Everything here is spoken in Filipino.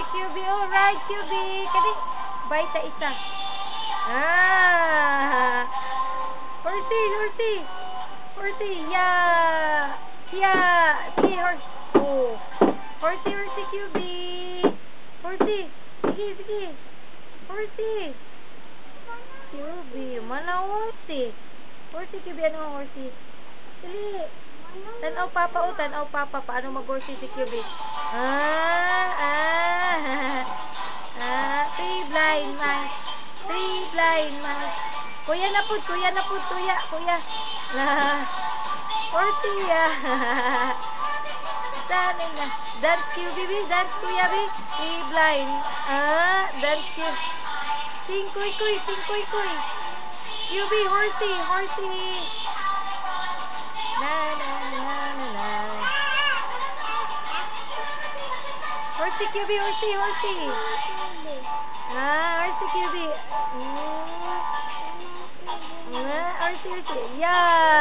si QB. Alright, QB. Kani, baita isa. Ah. Horsey. Yeah. See, horse. Oh. Horsey, QB. Horsey. Sige. Horsey. QB. Mana horsey? Horsey, QB. Ano ang horsey? Dali. Tanaw papa. Paano mag-horsey si QB? Three blind mice. Kuya na po, kuya. Horsey, Dali na. Dance QB, dance kuya, three blind. Dance QB. Sing kuy. QB, horsey. Na. Horsey QB. Horsey QB. Horsey. Yeah.